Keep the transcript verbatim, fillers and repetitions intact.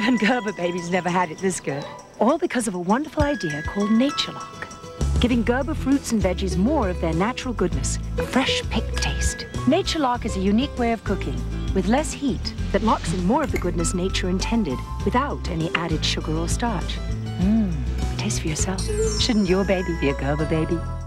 Even Gerber babies never had it this good. All because of a wonderful idea called Nature Lock. Giving Gerber fruits and veggies more of their natural goodness, a fresh picked taste. Nature Lock is a unique way of cooking, with less heat, that locks in more of the goodness nature intended, without any added sugar or starch. Mmm, taste for yourself. Shouldn't your baby be a Gerber baby?